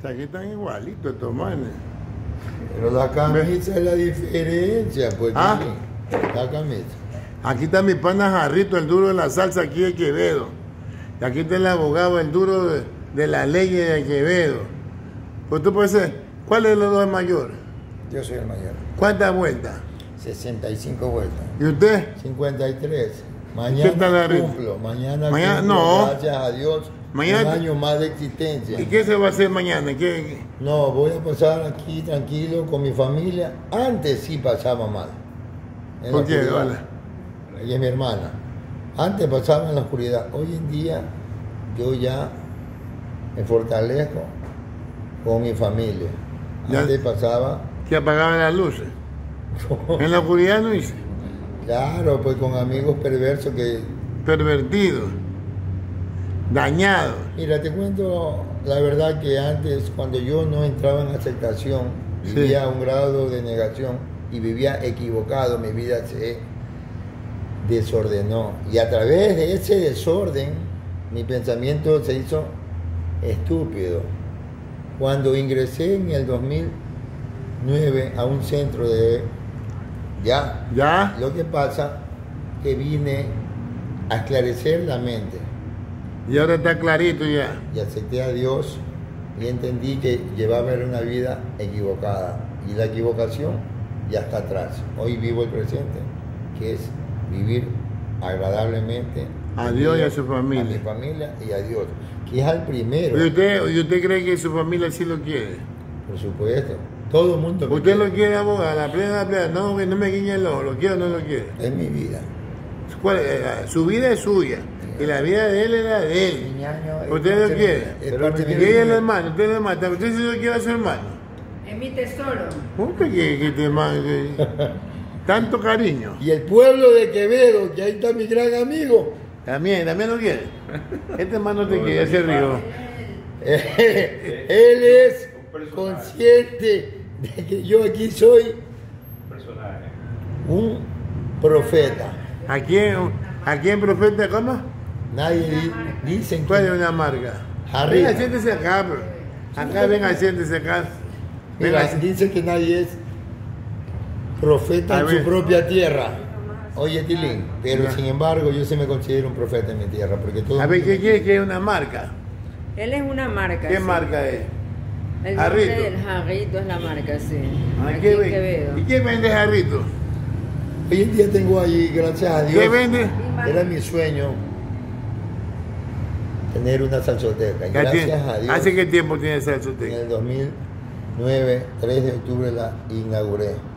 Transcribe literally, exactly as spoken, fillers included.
Aquí están igualitos estos manes. Pero la camisa es la diferencia, pues. ¿Ah? La camisa. Aquí está mi pana Jarrito, el duro de la salsa aquí de Quevedo. Y aquí está el abogado, el duro de, de la ley de Quevedo. Pues tú puedes ser, ¿cuál de los dos es mayor? Yo soy el mayor. ¿Cuántas vueltas? sesenta y cinco vueltas. ¿Y usted? cincuenta y tres. ¿Qué Mañana tal, Jarrito? cumplo. Mañana, Mañana- cumplo, no. gracias a Dios. Mañana- Un año más de existencia. ¿Y qué se va a hacer mañana? ¿Qué, qué? No, voy a pasar aquí tranquilo con mi familia. Antes sí pasaba mal. En ¿Por la qué? oscuridad. Vale. Ella es mi hermana. Antes pasaba en la oscuridad. Hoy en día yo ya me fortalezco con mi familia. Ya. Antes pasaba, Que apagaban las luces. En la oscuridad no hice. claro, pues con amigos perversos que... Pervertidos. Dañados. Mira, te cuento la verdad que antes, cuando yo no entraba en aceptación, Sí. vivía a un grado de negación y vivía equivocado, mi vida se desordenó. Y a través de ese desorden, mi pensamiento se hizo estúpido. Cuando ingresé en el dos mil nueve a un centro de... Ya, ¿Ya? lo que pasa que vine a esclarecer la mente. Y ahora está clarito ya. Y acepté a Dios y entendí que llevaba una vida equivocada y la equivocación ya está atrás. Hoy vivo el presente, que es vivir agradablemente A Dios y a su familia. a mi familia y a Dios, que es al primero, ¿Y usted, ¿Y usted cree que su familia sí lo quiere? por supuesto. Todo el mundo me ¿Usted lo quiere. quiere, abogado? La plena, la plena. No, que no me guiñe el ojo. ¿Lo quiere o no lo quiere? Es mi vida. ¿Cuál es? Eh, Su vida es suya. Y la vida de él es la de él. Mi ñaño es ¿Usted lo parte quiere? mía, es Pero parte ¿y mía. ella es el hermano? ¿Usted es el hermano? ¿Usted sí lo quiere a su hermano? Es mi tesoro. ¿Cómo que, que, que te ma- que- tanto cariño? Y el pueblo de Quevedo, que ahí está mi gran amigo, También, también lo quiere. Este hermano te quiere, se rió. él es consciente de que yo aquí soy un profeta. ¿A quién, ¿A quién profeta cómo? Nadie di- dicen ¿Cuál es que... una marca? Arriba. Venga, siéntese acá, bro. Acá, venga, siéntese acá. Venga, Mira, dicen que nadie es profeta A en ver. su propia tierra. Oye, Tilín, pero Ya. sin embargo yo sí me considero un profeta en mi tierra, porque todo a el ver, mundo ¿qué me quiere que es una marca? Él es una marca. ¿Qué sí. marca es? El Jarrito. nombre del Jarrito es la marca, sí. Ah, Aquí ¿qué en ve- Quevedo. ¿Y qué vende Jarrito? Hoy en día tengo ahí, gracias a Dios. ¿Qué vende? Era mi sueño tener una salsoteca. Y ¿Qué gracias tiene? a Dios, ¿Hace qué tiempo tiene esa en discoteca? el dos mil nueve, tres de octubre la inauguré.